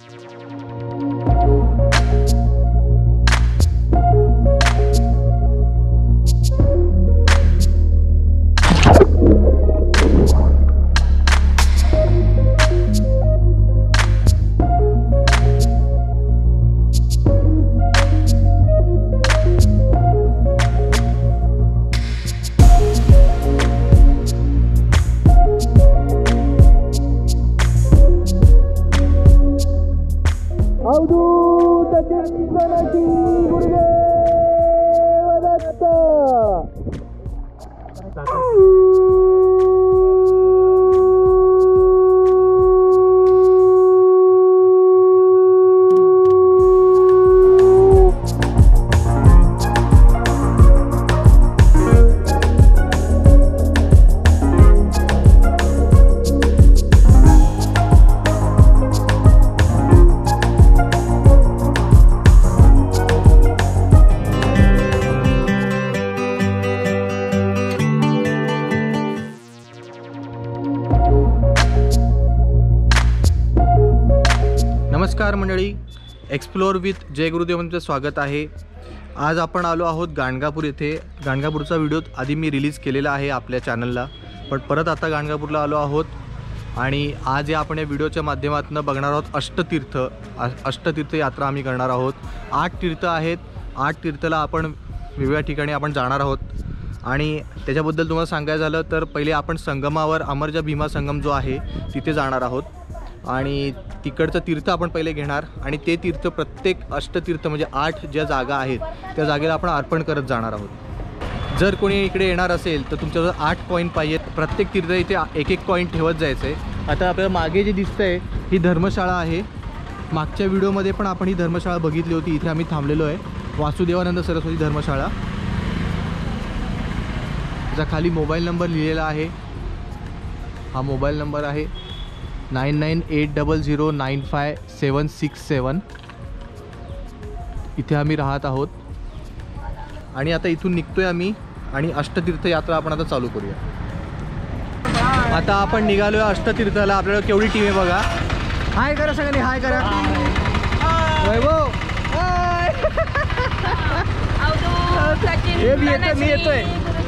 नमस्कार मंडळी, explore with जय गुरुदेवांचं स्वागत आहे। आज आपण आलो आहोत गाणगापूर येथे। गाणगापूरचा व्हिडिओ आधी मी रिलीज केलेला आहे आपल्या चॅनलला, पण परत आता गाणगापूरला आलो आहोत आणि आज या आपण या व्हिडिओच्या माध्यमातून बघणार आहोत अष्टतीर्थ यात्रा आम्ही करणार आहोत। 8 तीर्थ आहेत। 8 तीर्थला आपण वेगवेगळ्या ठिकाणी आपण जाणार आहोत आणि त्याच्याबद्दल तुम्हाला सांगायचं झालं तर पहिले आपण संगमावर अमरजा भीमा संगम जो आहे तिथे जाणार आहोत आणि तिकडचं तीर्थ आपण पहिले घेणार आणि ते तीर्थ प्रत्येक अष्टतीर्थ म्हणजे 8 ज्या जागा आहेत त्या जागेला आपण अर्पण करत जाणार आहोत। जर कोणी इकडे येणार असेल तर तुमच्याजवळ 8 कॉईन पाहिजेत। प्रत्येक तीर्थ इथे एक कॉईन ठेवत जायचं आहे। आता आपल्याला मागे जे दिसतंय ही धर्मशाळा आहे। मागच्या व्हिडिओमध्ये पण आपण ही धर्मशाळा बघितली होती। इथे आम्ही थांबलेलो आहे, वासुदेवानंद सरस्वती धर्मशाळा। त्याचा खाली मोबाईल नंबर लिहिलेला आहे। हा मोबाईल नंबर आहे 9980095767। इथे आम्ही राहत आहोत आणि आता इथून निघतोय आम्ही आणि अष्टतीर्थ यात्रा आपण आता चालू करूया। आता आपण निघालोय अष्टतीर्थाला। आपल्याला केवढी टीम आहे बघा। हाय करा सगळ्यांनी, हाय करा। वैभव मी येतोय।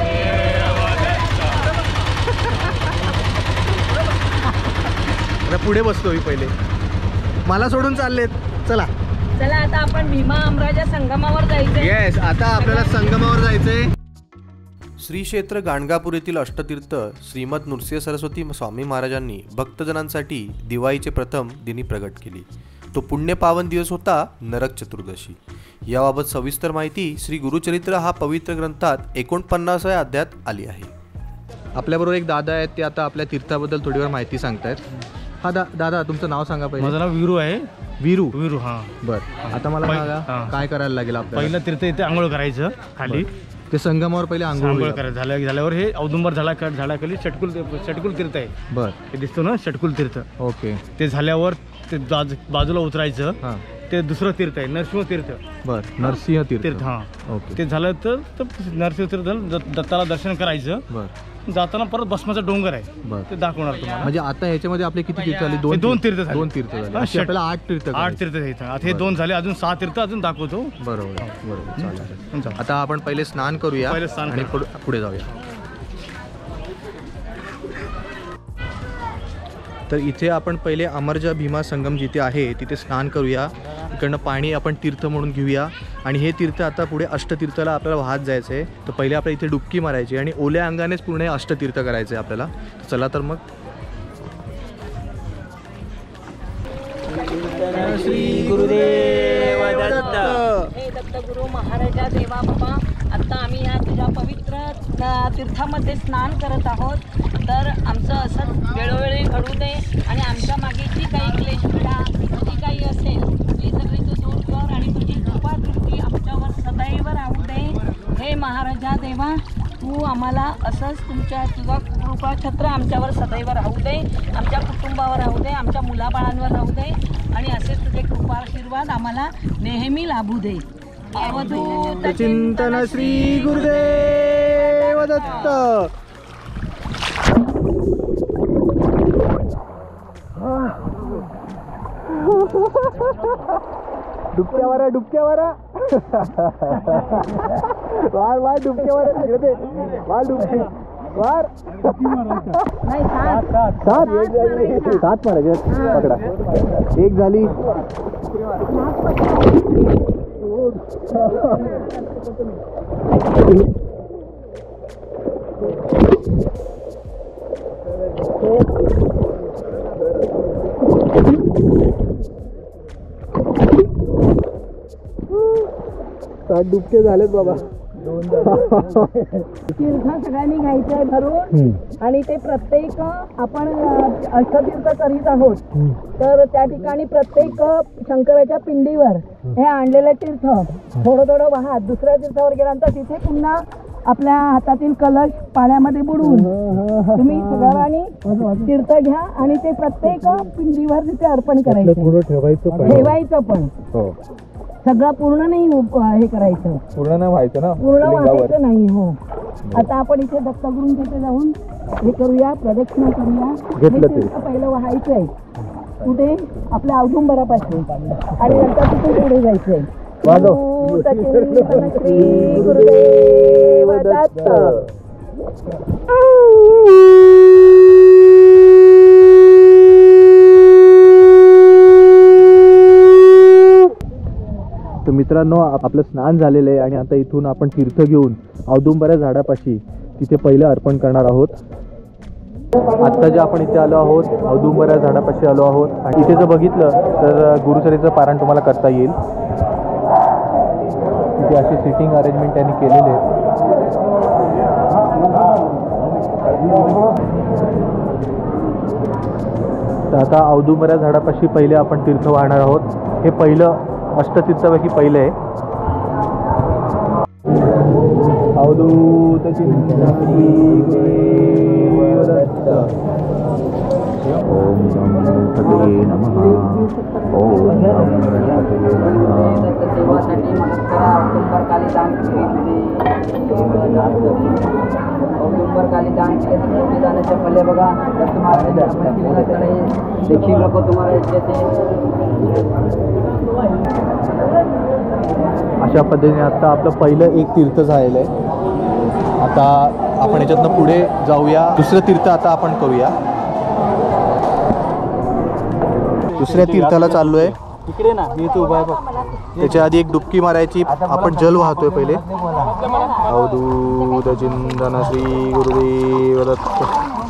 पुढे बसतोय पहिले, मला सोडून चाललेत। चला चला आता आपण भीमा अमराजा संगमावर जायचंय। येस, आता आपल्याला संगमावर जायचंय। श्री क्षेत्र गाणगापूर येथील अष्टतीर्थ श्रीमद नृसिंह सरस्वती स्वामी महाराजांनी भक्तजनांसाठी दिवाळीचे प्रथम दिनी प्रगट केली। तो पुण्य पावन दिवस होता नरक चतुर्दशी। याबाबत सविस्तर माहिती श्री गुरुचरित्र हा पवित्र ग्रंथात 49व्या अध्यायात आली आहे। आपल्याबरोबर एक दादा आहेत, ते आता आपल्या तीर्थाबद्दल थोडीवर माहिती सांगतायत। हा दादा, तुमचं नाव सांगा पहिले। माझं नाव वीरू आहे। वीरू हां, बरं। आता मला सांगा काय करायला लागेल आपल्याला? पहिलं तीर्थ इथे आंघोळ करायचं खाली, ते संगमावर पहिले आंघोळ करायचं। झाल्यावर हे औदुंबर झाडाखाली षटकुल तीर्थ आहे। बरं, हे दिसतो ना षटकुल तीर्थ। ओके। ते झाल्यावर ते बाजूला उतरायचं। हां, ते दुसरं तीर्थ आहे नरसिंह तीर्थ। बरं, नरसिंह तीर्थ। हां, ओके। ते झालं तर नरसिंह तीर्थ दत्ताला दर्शन करायचं। बरं, जाताना परत भस्माचा डोंगर आहे, ते दाखवणार तुम्हाला। म्हणजे आता ह्याच्यामध्ये आपले किती तीर्थ झाले? दोन तीर्थ झाले। आपल्याला 8 तीर्थ 8 तीर्थ आहेत। आता हे 2 झाले, अजून 6 तीर्थ अजून दाखवतो। बरोबर चालेल। आता आपण पहिले स्नान करूया आणि पुढे जाऊया। तर इथे आपण पहिले अमरजा भीमा संगम जिथे आहे तिथे स्नान करूया। इकडनं पाणी आपण तीर्थ म्हणून घेऊया आणि हे तीर्थ आता पुढे अष्टतीर्थाला आपल्याला वाहत जायचं आहे। तर पहिले आपल्याला इथे डुबकी मारायची आणि ओल्या अंगानेच पूर्ण अष्टतीर्थ करायचं आहे आपल्याला। चला तर मग। श्री गुरुदेव दत्त। हे दत्तगुरु महाराजा देवा बाबा, आता आम्ही या तुझ्या पवित्र तीर्थामध्ये स्नान करत आहोत। तर आमचं असंच वेळोवेळी घडू दे आणि आमच्या मागे जी काही क्लेशपीडा जी काही असेल ती सगळी तू दूर कर आणि तुझी कृपा दृष्टी आमच्यावर सदैव राहू दे। हे महाराजा देवा, तू आम्हाला असंच तुझा कृपा छत्र आमच्यावर सदैव राहू दे, आमच्या कुटुंबावर राहू दे, आमच्या मुलाबाळांवर राहू दे आणि असेच तुझे कृपा आशीर्वाद आम्हाला नेहमी लाभू दे। अवधूत चिंतन श्री गुरुदेव दत्त। डुबक्या मारा डुबक्या मारा वार वार डुबक्या मारा तिकडे वार डुबकी वार नाही सात. सात मारायचे पकडा एक झाली सात डुबके झालेत बाबा. तीर्थ सगळ्यांनी घ्यायचं आहे भरून आणि ते प्रत्येक आपण अष्टतीर्थ करीत आहोत. तर त्या ठिकाणी प्रत्येक शंकराच्या पिंडीवर हे आणलेले तीर्थ थोडं थोडं वाहत दुसऱ्या तीर्थावर गेल्यानंतर तिथे पुन्हा आपल्या हातातील कलश पाण्यामध्ये बुडवून तुम्ही सगळ्यांनी तीर्थ घ्या आणि ते प्रत्येक पिंडीवर तिथे अर्पण करायचं. ठेवायचं पण सगळं पूर्ण नाही हे करायचं. पूर्ण नाही व्हायचं ना पूर्ण व्हायचं नाही. हो आता आपण इथे दत्तगुरूंच्या जाऊन हे करूया प्रदक्षिणा करूया. पहिलं व्हायचं आहे कुठे आपल्या औदुंबरापासून आणि नंतर तिथून पुढे जायचंय. श्री गुरुदेव दत्त. तर मित्रांनो आपलं स्नान झालेलं आहे आणि आता इथून आपण तीर्थ घेऊन औदुंबऱ्या झाडापाशी तिथे पहिलं अर्पण करणार आहोत. आत्ता जे आपण इथे आलो आहोत औदुंबऱ्या झाडापाशी आलो आहोत आणि इथे जर बघितलं तर गुरुचरित्र पारायण तुम्हाला करता येईल. तिथे अशी सिटिंग अरेंजमेंट त्यांनी केलेले आहे. तर आता औदुंबऱ्या झाडापाशी पहिले आपण तीर्थ वाहणार आहोत. हे पहिलं अष्टतीर्थापैकी पहिले आहे. अवधूत ओम गणपतये नमः. ओम गणपतये नमः. देवासाठी औदुंबर काली दान औदुंबर काली दान दानाचे फले बघा. तर तुम्हाला देखील लोक तुम्हाला अशा पद्धतीने आता आपलं पहिलं एक तीर्थ झालेलं आहे. आता आपण याच्यातनं पुढे जाऊया. दुसरं तीर्थ आता आपण करूया. दुसऱ्या तीर्थाला चाललोय. तिकडे ना मी तू उभा बघ. त्याच्या आधी एक डुबकी मारायची. आपण जल वाहतोय पहिले. अवधूत चिंतन श्री गुरुदेव दत्त.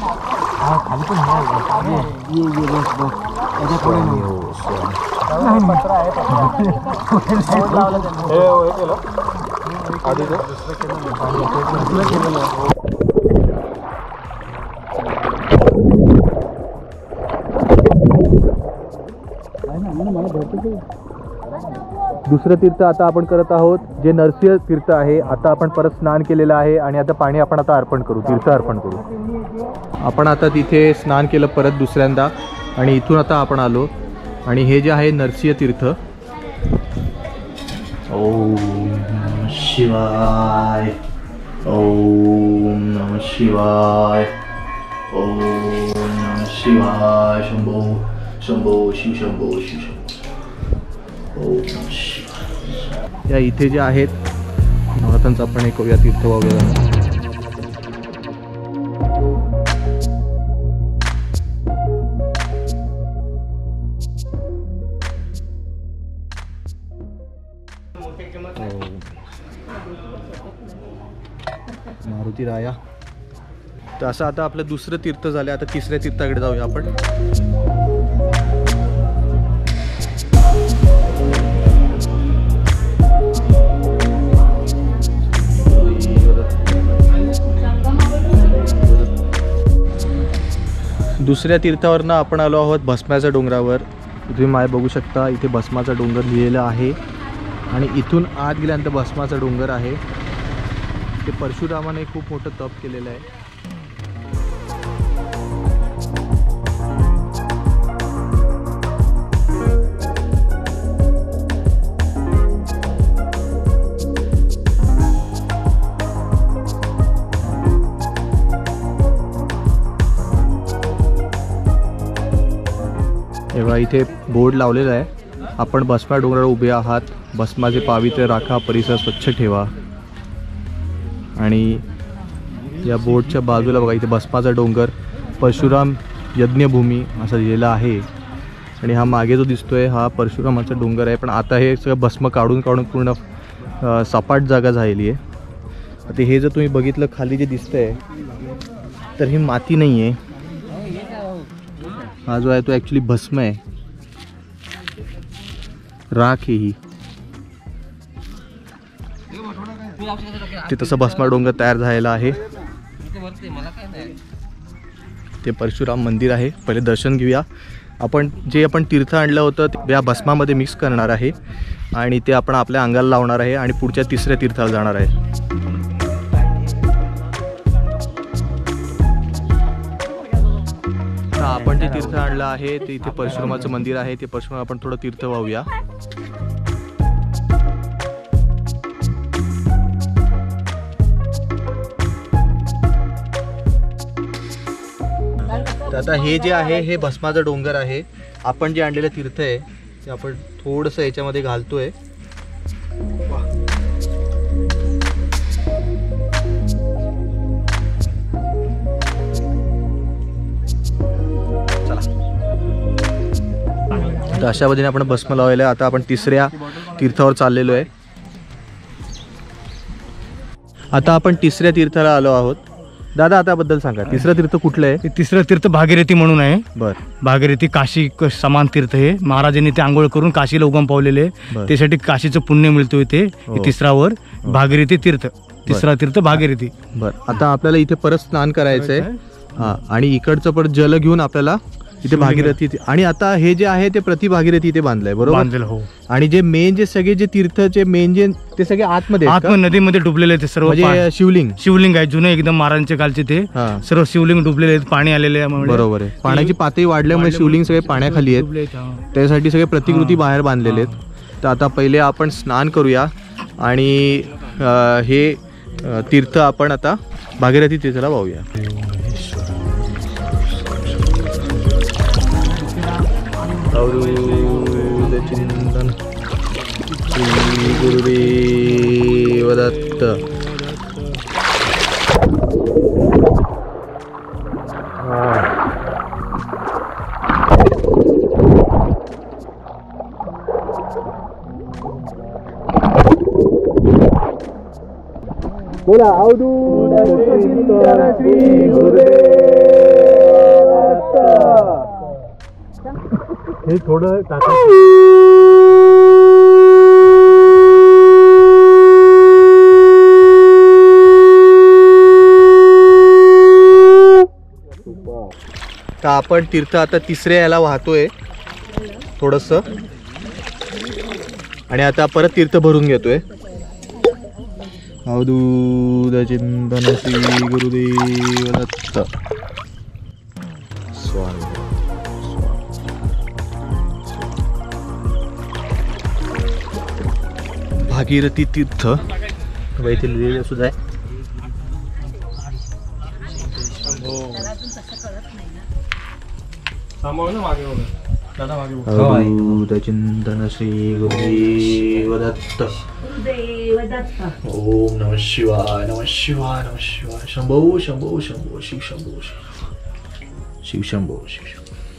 दुसरं तीर्थ आता आपण करत आहोत जे नरसिंह तीर्थ आहे. आता आपण परत स्नान केलेलं आहे आणि आता पाणी आपण आता अर्पण करू. तीर्थ अर्पण करू. आपण आता तिथे स्नान केलं परत दुसऱ्यांदा आणि इथून आता आपण आलो आणि हे जे आहे नरसिंह तीर्थ. ओम नमः शिवाय. ओम नमः शिवाय. ओम नमः शिवाय. शंभो शंभो शिव शंभो शिव शंभो. ओम नमः शिवाय. या इथे जे आहेत नवरात्रांचं आपण एक करूया तीर्थ वगैरे. मारुती राया. तर असं आता आपलं दुसरं तीर्थ झालं. आता तिसऱ्या तीर्थाकडे जाऊया आपण. दुसऱ्या तीर्थावरनं आपण आलो आहोत भस्माच्या डोंगरावर. तुम्ही माय बघू शकता इथे भस्माचा डोंगर लिहिलेला आहे आणि इथून आत गेल्यानंतर भस्माचा डोंगर आहे. ते परशुरामाने खूप मोठं तप केलेलं आहे. तेव्हा इथे बोर्ड लावलेला आहे, आपण भस्मा डोंगरावर उभे आहात, भस्माचे पावित्र्य राखा, परिसर स्वच्छ ठेवा. आणि या बोर्डच्या बाजूला बघा इथे भस्माचा डोंगर, परशुराम यज्ञभूमी असं लिहिलेलं आहे. आणि हा मागे जो दिसतोय हा परशुरामाचा डोंगर आहे, पण आता हे सगळं भस्म काढून काढून पूर्ण सपाट जागा झालेली आहे. आता हे जर तुम्ही बघितलं खाली जे दिसतंय तर ही माती नाही आहे, हा जो आहे तो ॲक्च्युली भस्म आहे, राख आहे ही. ते तसं भस्मा डोंगर तयार झालेला आहे. ते परशुराम मंदिर आहे, पहिले दर्शन घेऊया. आपण तीर्थ आणलं होतं ते या भस्मामध्ये मिक्स करणार आहे आणि ते आपण आपल्या अंगाला लावणार आहे आणि पुढच्या तिसऱ्या तीर्थाला जाणार आहे. आपण जे तीर्थ आणलं आहे ते इथे परशुरामाचं मंदिर आहे, ते परशुराम आपण थोडं तीर्थ वाहूया. आता हे जे आहे हे भस्माचं डोंगर आहे. आपण जे आणलेलं तीर्थ आहे ते आपण थोडंसं याच्यामध्ये घालतोय. तर अशा पद्धतीने आपण भस्म लावलेलं आहे. आता आपण तिसऱ्या तीर्थावर चाललेलो आहे. आता आपण तिसऱ्या तीर्थाला आलो आहोत. दादा आता बद्दल सांगा, तिसरं तीर्थ कुठलं आहे? तिसरं तीर्थ भागीरथी म्हणून आहे. बर. भागीरथी काशी समान तीर्थ हे महाराजांनी ते आंघोळ करून काशीला उगम पावलेले, त्यासाठी काशीचं पुण्य मिळतोय. ते तिसरावर भागीरथी तीर्थ, तिसरा तीर्थ भागीरथी. बर. आता आपल्याला इथे परत स्नान करायचंय. हा, आणि इकडचं परत जल घेऊन आपल्याला इथे भागीरथी. आणि आता हे जे आहे ते प्रति भागीरथी इथे बांधलंय, बरोबर? बांधलेलं हो. आणि जे मेन जे सगळे जे तीर्थचे मेन जे ते सगळे आतमध्ये नदीमध्ये डुबलेले ते सर्व. म्हणजे शिवलिंग आहे जुने एकदम महाराजांच्या कालचे, ते सर्व शिवलिंग डुबलेले आहेत, पाणी आलेले आहे. बरोबर आहे, पाण्याची पातळी वाढल्यामुळे शिवलिंग सगळे पाण्याखाली आहेत, त्यासाठी सगळे प्रतिकृती बाहेर बांधलेले आहेत. तर आता पहिले आपण स्नान करूया आणि हे तीर्थ आपण आता भागीरथी तीर्थाला वाहूया. चिंतन श्री गुरुदेव दत्त. बोला अवधूत चिंतन श्री गुरुदेव दत्त. हे थोडं तर आपण तीर्थ आता तिसऱ्या याला वाहतोय थोडंसं, आणि आता परत तीर्थ भरून घेतोय. अवधूत चिंतन श्री गुरुदेव दत्त. स्वामी. भागीरथी तीर्थ इथे लिहिलेलं सुद्धा आहे. चिंतन श्री गुरुदेव दत्त. ओम नमः शिवाय, नमः शिवाय, नमः शिवाय. शंभो शंभो शंभो शिव शंभो शिव शंभो शिव.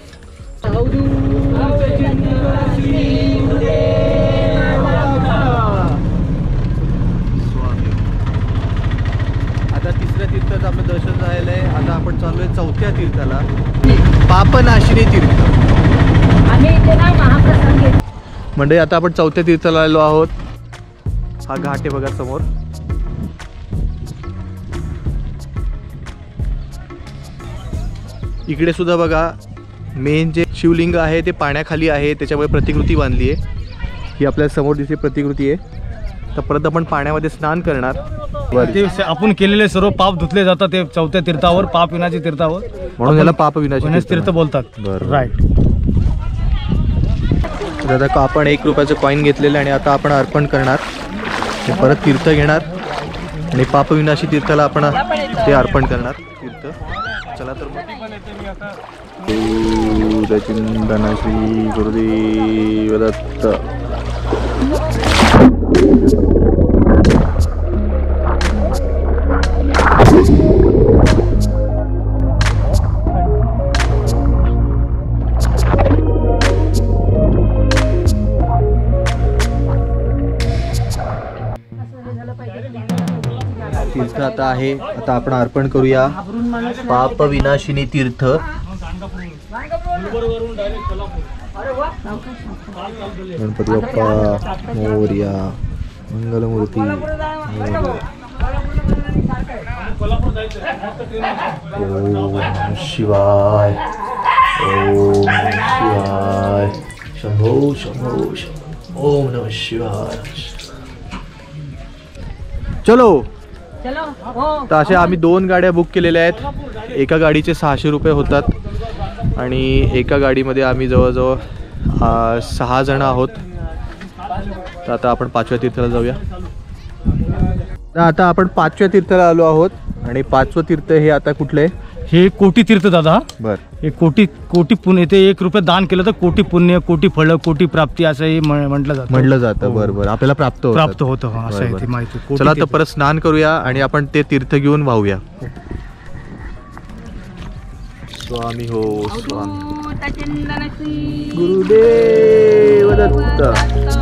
आता तिसऱ्या तीर्थाचं आपलं दर्शन झालेलं आहे. आता आपण चालू आहे चौथ्या तीर्थाला, पापनाशिनी तीर्थ. म्हणजे आता आपण चौथ्या तीर्थाला आलो आहोत. हा घाट आहे बघा समोर. इकडे सुद्धा बघा मेन जे शिवलिंग आहे ते पाण्याखाली आहे, त्याच्यामुळे प्रतिकृती बांधली आहे. ही आपल्याला समोर दिसते प्रतिकृती आहे. तर परत आपण पाण्यामध्ये स्नान करणार. ते आपण केलेले सर्व पाप धुतले जातात ते चौथ्या तीर्थावर, पाप विनाशी तीर्थावर, म्हणून याला पाप विनाशी तीर्थ बोलतात. राईट. दादा आपण 1 रुपयाचं कॉईन घेतलेलं आणि आता आपण अर्पण करणार. परत तीर्थ घेणार आणि पापविनाशी तीर्थाला आपण ते अर्पण करणार तीर्थ. चला तर चिंतन श्री गुरुदेव दत्त. तीर्थ आता आहे. आता आपण अर्पण करूया. पाप विनाशिनी तीर्थ. गणपती बाप्पा मोरया. मंगलमूर्ती. ओम शिवाय. ओम शिवाय. शंभो शंभो शंभो. ओम नमः शिवाय. चलो. तर अशा आम्ही 2 गाड्या बुक केलेल्या आहेत. एका गाडीचे 600 रुपये होतात आणि एका गाडीमध्ये आम्ही जवळजवळ 6 जण आहोत. तर आता आपण 5व्या तीर्थाला जाऊया. तर आता आपण 5व्या तीर्थाला आलो आहोत आणि 5वं तीर्थ हे आता कुठलं आहे? हे कोटी तीर्थ दादा. बर. हे कोटी पुण्य. ते 1 रुपया दान केलं तर कोटी पुण्य, कोटी फळ, कोटी प्राप्ती असं हे म्हटलं जातं. बरोबर. आपल्याला प्राप्त होतं. असं आहे ते माहिती. चला तर परत स्नान करूया आणि आपण ते तीर्थ घेऊन वाहूया. स्वामी हो स्वामी. गुरुदेव दत्त.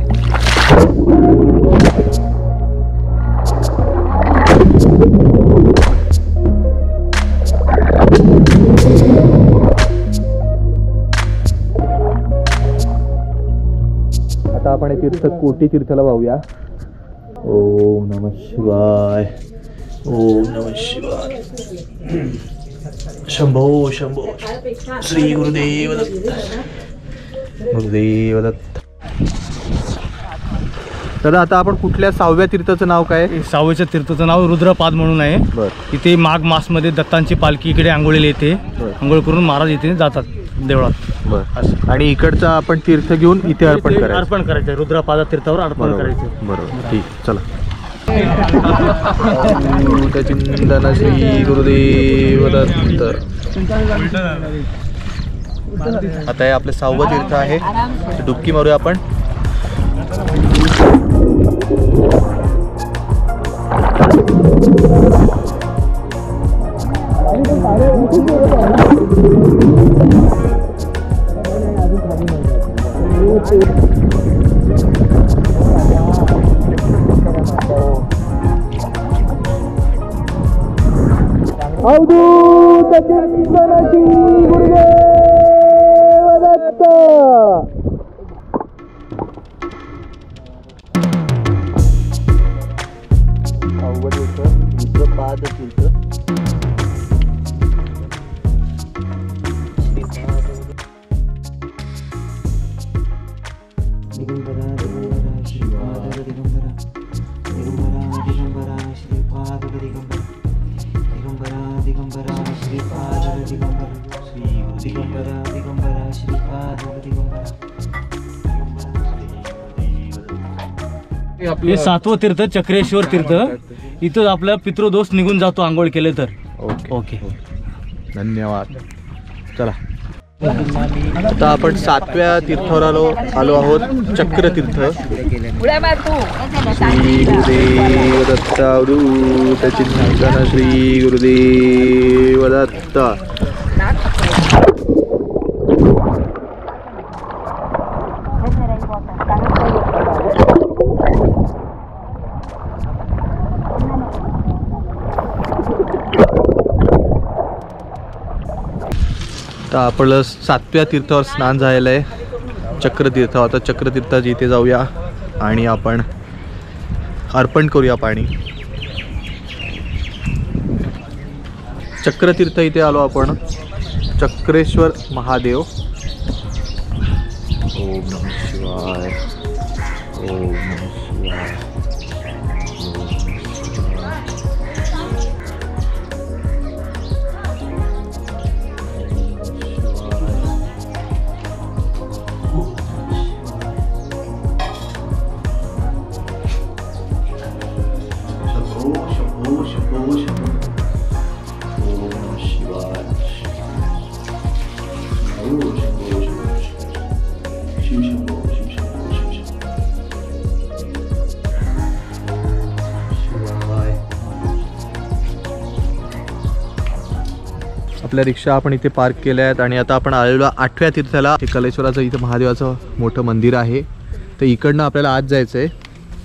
आता आपण हे तीर्थ कोटी तीर्थाला वाहूया. ओम नमः शिवाय. ओम नमः शिवाय. शंभो शंभो. श्री गुरुदेव दत्त. गुरुदेव दत्त. दादा आता आपण कुठल्या 6व्या तीर्थाचं नाव काय? 6व्या तीर्थाचं नाव रुद्रपाद म्हणून आहे. बरं. इथे माघ मास मध्ये दत्तांची पालखी इकडे आंघोळीला येते. आंघोळ करून महाराज इथे जातात देवळात. बरं. आणि इकडचं आपण तीर्थ घेऊन इथे अर्पण करायचं. रुद्रपाद तीर्थावर अर्पण करायचं. बरोबर. ठीक. चला. चिंतन श्री गुरुदेव दत्त. आता हे आपलं 6वं तीर्थ आहे. डुबकी मारूया आपण. अवधूत चिंतन श्री गुरुदेव दत्त. रुद्रपाद तीर्थ. हे 7वं तीर्थ चक्रेश्वर तीर्थ. इथं आपला पितृदोष निघून जातो आंघोळ केले तर. ओके. धन्यवाद. चला. आता आपण 7व्या तीर्थावर आलो आहोत. चक्र तीर्थ. श्री गुरुदेव दत्त. अवधूत चिंतन श्री गुरुदेव दत्त. आता आपलं 7व्या तीर्थावर स्नान झालेलं आहे. चक्रतीर्थ. आता चक्रतीर्थाच्या इथे जाऊया आणि आपण अर्पण करूया पाणी. चक्रतीर्थ इथे आलो आपण. चक्रेश्वर महादेव. ओम नमः शिवाय. ओम नमः शिवाय. आपल्या रिक्षा आपण इथे पार्क केल्या आहेत आणि आता आपण आलेलो 8व्या तीर्थाला. हे कलेश्वराचं इथं महादेवाचं मोठं मंदिर आहे. तर इकडनं आपल्याला आत जायचं आहे.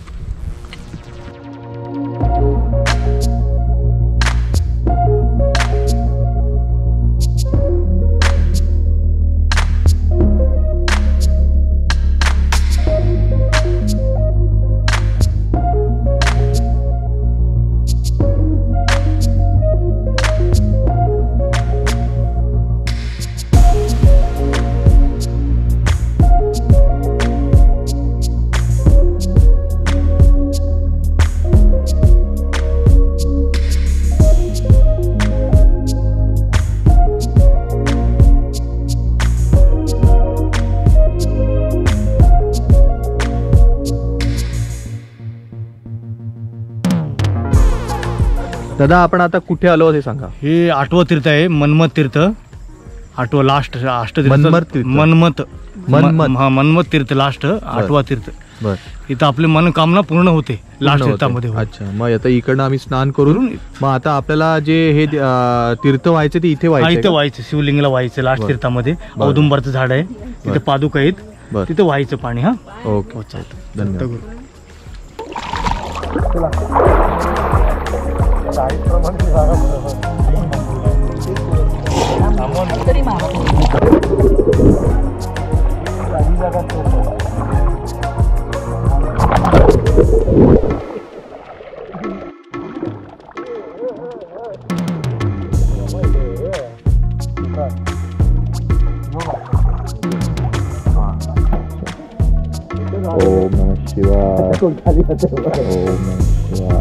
दादा आपण आता कुठे आलो हे सांगा. हे 8वं तीर्थ आहे, मन्मथ तीर्थ. 8वं लास्ट अष्टतीर्थ. मन्मथ तीर्थ लास्ट 8वा तीर्थ. बर. इथं आपली मनोकामना पूर्ण होते लास्ट तीर्थामध्ये. अच्छा, मग आता इकडनं आम्ही स्नान करून मग आता आपल्याला जे हे तीर्थ व्हायचे ते इथे व्हायचं शिवलिंगला व्हायचं लास्ट तीर्थामध्ये. औदुंबराचं झाड आहे तिथे, पादुका आहेत तिथे व्हायचं पाणी. हा ओके, धन्यवाद. ओम नमः शिवाय. ओम नमः शिवाय.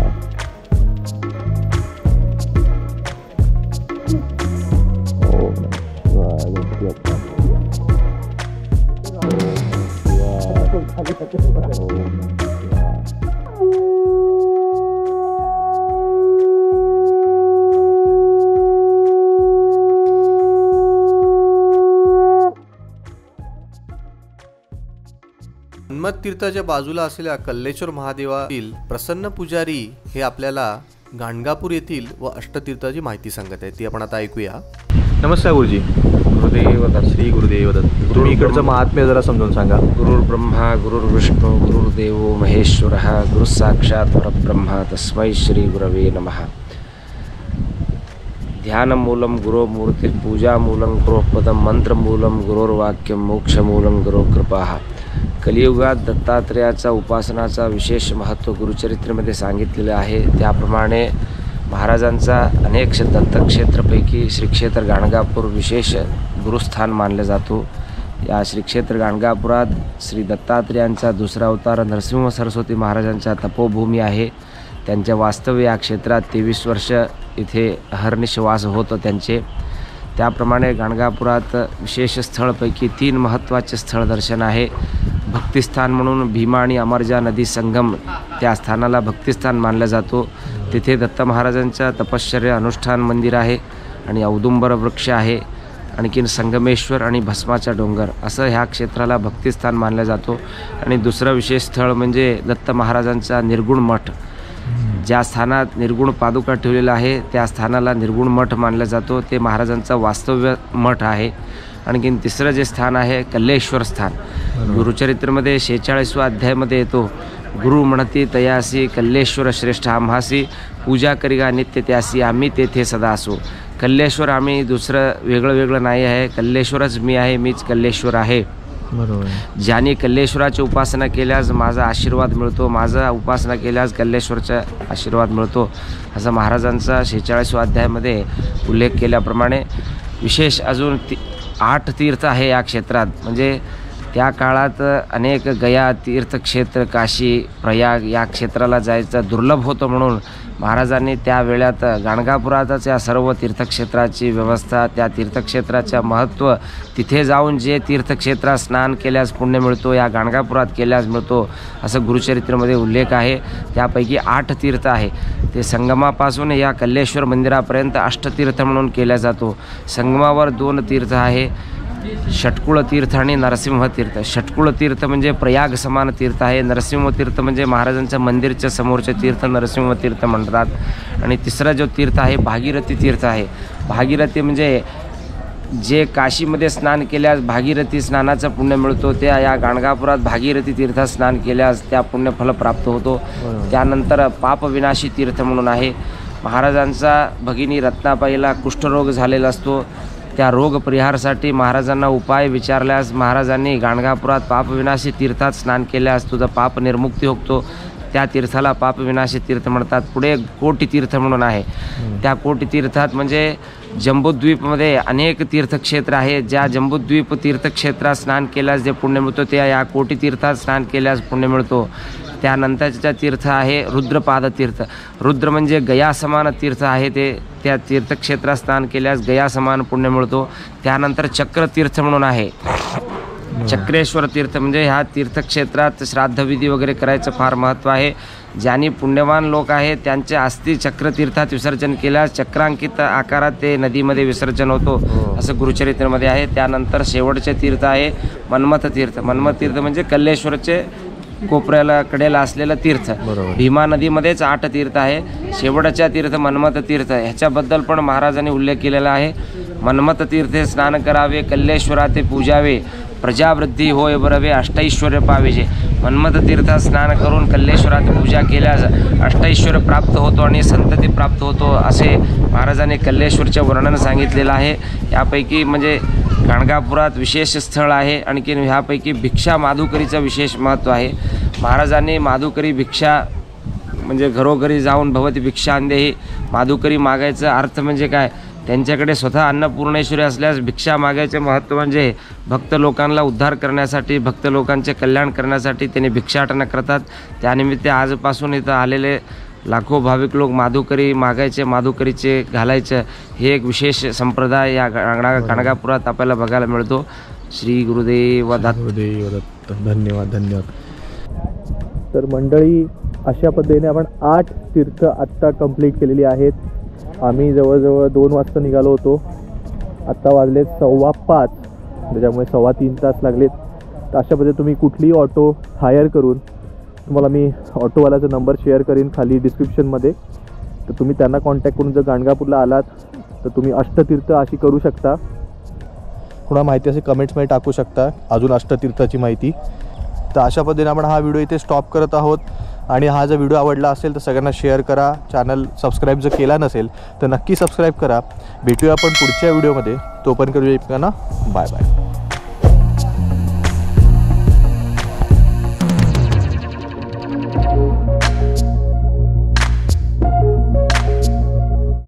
मन्मथ तीर्थाच्या बाजूला असलेल्या कल्लेश्वर महादेवातील प्रसन्न पुजारी हे आपल्याला गाणगापूर येथील व अष्टतीर्थाची माहिती सांगत आहेत. ती आपण आता ऐकूया. नमस्कार गुरुजी. गुरुदेव दत्त. श्री गुरुदेव दत्त. तुम्ही इकडचं महात्म्य जरा समजून सांगा. गुरुर्ब्रह्मा गुरुर्विष्णू गुरुर्देवो महेश्वरः गुरुसाक्षात् परब्रह्म तस्मै श्री गुरवे नमः. ध्यानमूलं गुरोमूर्ति पूजामूलं गुरोपदं मंत्रमूलं गुरोर्वाक्यं मोक्षमूलं गुरुकृपा. कलियुगात दत्तात्रेयाचा उपासनाचा विशेष महत्त्व गुरुचरित्रेमध्ये सांगितलेलं आहे. त्याप्रमाणे महाराजांचा अनेक दत्तक्षेत्रपैकी श्रीक्षेत्र गाणगापूर विशेष गुरुस्थान मानलं जातो. या श्रीक्षेत्र गाणगापुरात श्री दत्तात्रेयांचा दुसरा अवतार नरसिंह सरस्वती महाराजांच्या तपोभूमी आहे. त्यांच्या वास्तव्य या क्षेत्रात 23 वर्ष इथे अहर्निश वास होतं त्यांचे. त्याप्रमाणे गाणगापुरात विशेष स्थळपैकी 3 महत्त्वाचे स्थळ दर्शन आहे. भक्तिस्थान म्हणून भीमा आणि अमरजा नदी संगम त्या स्थानाला भक्तिस्थान मानलं जातो. तिथे दत्त महाराजांच्या तपश्चर्या अनुष्ठान मंदिर आहे आणि औदुंबर वृक्ष आहे. आणखीन संगमेश्वर आणि भस्माचा डोंगर असं ह्या क्षेत्राला भक्तिस्थान मानलं जातो. आणि दुसरं विशेष स्थळ म्हणजे दत्त महाराजांचा निर्गुण मठ. ज्या स्थानात निर्गुण पादुका ठेवलेला आहे त्या स्थानाला निर्गुण मठ मानला जातो. ते महाराजांचा वास्तव्य मठ आहे. आणखीन तिसरं जे स्थान आहे कल्लेश्वर स्थान. गुरुचरित्रमध्ये 46व्या अध्यायामध्ये येतो. गुरु म्हणती तयासी कल्लेश्वर श्रेष्ठ आम्हासी पूजा करिगा नित्य त्यासी आम्ही तेथे सदा असो. कल्लेश्वर आम्ही दुसरं वेगळं नाही आहे. कल्लेश्वरच मी आहे, मीच कल्लेश्वर आहे. बरोबर. ज्याने कल्लेश्वराची उपासना केल्यास माझा आशीर्वाद मिळतो, माझा उपासना केल्यास कल्लेश्वरचा आशीर्वाद मिळतो असं महाराजांचा 46व्या अध्यायामध्ये उल्लेख केल्याप्रमाणे विशेष अजून 8 तीर्थ आहे या क्षेत्रात. म्हणजे त्या काळात अनेक गया तीर्थक्षेत्र काशी प्रयाग या क्षेत्राला जायचं दुर्लभ होतं म्हणून महाराजांनी त्या वेळात गाणगापुरातच या सर्व तीर्थक्षेत्राची व्यवस्था, त्या तीर्थक्षेत्राचं महत्त्व, तिथे जाऊन जे तीर्थक्षेत्रात स्नान केल्यास पुण्य मिळतो या गाणगापुरात केल्यास मिळतो असं गुरुचरित्रामध्ये उल्लेख आहे. त्यापैकी 8 तीर्थ आहे. ते संगमापासून या कल्लेश्वर मंदिरापर्यंत अष्टतीर्थ म्हणून केला जातो. संगमावर 2 तीर्थ आहे. षटकुळ तीर्थ आणि नरसिंह तीर्थ. षटकुळ तीर्थ म्हणजे प्रयाग समान तीर्थ आहे. नरसिंह तीर्थ म्हणजे महाराजांच्या मंदिरच्या समोरचे तीर्थ नरसिंह तीर्थ म्हणतात. आणि तिसरा जो तीर्थ आहे भागीरथी तीर्थ आहे. भागीरथी म्हणजे जे काशीमध्ये स्नान केल्यास भागीरथी स्नानाचं पुण्य मिळतो, त्या या गाणगापुरात भागीरथी तीर्थात स्नान केल्यास त्या पुण्यफल प्राप्त होतो. त्यानंतर पापविनाशी तीर्थ म्हणून आहे. महाराजांचा भगिनी रत्नाबाईला कुष्ठरोग झालेला असतो. त्या रोग परिहारासाठी महाराजांना उपाय विचारल्यास महाराजांनी गाणगापुरात पापविनाशी तीर्थात स्नान केल्यास तुझा पाप निर्मुक्ती होतो. त्या तीर्थाला पापविनाशी तीर्थ म्हणतात. पुढे कोटी तीर्थ म्हणून आहे. त्या कोटी तीर्थात म्हणजे जम्बूद्वीपमध्ये अनेक तीर्थक्षेत्र आहेत. ज्या जम्बूद्वीप तीर्थक्षेत्रात स्नान केल्यास जे पुण्य मिळतो ते या कोटी तीर्थात स्नान केल्यास पुण्य मिळतो. त्यानंतरचा तीर्थ आहे रुद्रपाद तीर्थ. रुद्र म्हणजे गया समान तीर्थ आहे. ते त्या तीर्थक्षेत्रात स्नान केल्यास गया समान पुण्य मिळतो. त्यानंतर चक्रतीर्थ म्हणून आहे. चक्रेश्वर तीर्थ म्हणजे ह्या तीर्थक्षेत्रात श्राद्धविधी वगैरे करायचं फार महत्त्व आहे. ज्यांनी पुण्यवान लोक आहेत त्यांचे अस्थी चक्रतीर्थात विसर्जन केल्यास चक्रांकित आकारात ते नदीमध्ये विसर्जन होतो असं गुरुचरित्रामध्ये आहे. त्यानंतर शेवटचे तीर्थ आहे मन्मथ तीर्थ. मन्मथ तीर्थ म्हणजे कल्लेश्वरचे कोपऱ्याला कडेला असलेलं तीर्थ. भीमा नदीमध्येच 8 तीर्थ आहे. शेवटच्या तीर्थ मन्मथ तीर्थ. ह्याच्याबद्दल पण महाराजांनी उल्लेख केलेला आहे. मन्मथ तीर्थे स्नान करावे, कल्लेश्वराते पूजावे, प्रजावृद्धी होय बरवे, अष्टैश्वर्य पावेजे. मन्मथ तीर्थात स्नान करून कल्लेश्वरात पूजा केल्यास अष्टैश्वर्य प्राप्त होतो आणि संतती प्राप्त होतो असे महाराजांनी कल्लेश्वरचे वर्णन सांगितलेलं आहे. यापैकी म्हणजे गाणगापुरात विशेष स्थळ आहे. आणखी ह्यापैकी भिक्षा माधुकरीचं विशेष महत्त्व आहे. महाराजांनी माधुकरी भिक्षा म्हणजे घरोघरी जाऊन भवती भिक्षा अंदेही माधुकरी मागायचा अर्थ म्हणजे काय, त्यांच्याकडे स्वतः अन्नपूर्णेश्वरी असल्यास भिक्षा मागायचे महत्त्व म्हणजे भक्त लोकांना उद्धार करण्यासाठी, भक्त लोकांचे कल्याण करण्यासाठी त्यांनी भिक्षाटना करतात. त्यानिमित्त आजपासून इथं आलेले लाखो भाविक लोक माधुकरी मागायचे, माधुकरीचे घालायचं हे एक विशेष संप्रदाय या गाणगापुरात आपल्याला बघायला मिळतो. श्री गुरुदेव दत्त. गुरुदेव दत्त. धन्यवाद धन्यवाद. तर मंडळी अशा पद्धतीने आपण 8 तीर्थ आत्ता कंप्लीट केलेली आहेत. आम्ही जवळजवळ 2 वाजता निघालो होतो. आत्ता वाजलेत 4:15, त्याच्यामुळे 3.25 तास लागलेत. तर अशा पद्धतीने तुम्ही कुठलीही ऑटो हायर करून, तुम्हाला मी ऑटोवाल्याचा नंबर शेअर करीन खाली डिस्क्रिप्शनमध्ये, तर तुम्ही त्यांना कॉन्टॅक्ट करून जर गाणगापूरला आलात तर तुम्ही अष्टतीर्थ अशी करू शकता. पुन्हा माहिती असे कमेंट्समध्ये टाकू शकता अजून अष्टतीर्थाची माहिती. तर अशा पद्धतीने आपण हा व्हिडिओ इथे स्टॉप करत आहोत. आणि हा जर व्हिडिओ आवडला असेल तर सगळ्यांना शेअर करा. चॅनल सबस्क्राईब जर केला नसेल तर नक्की सबस्क्राईब करा. भेटूया आपण पुढच्या व्हिडिओमध्ये. तोपर्यंत करूया बाय बाय.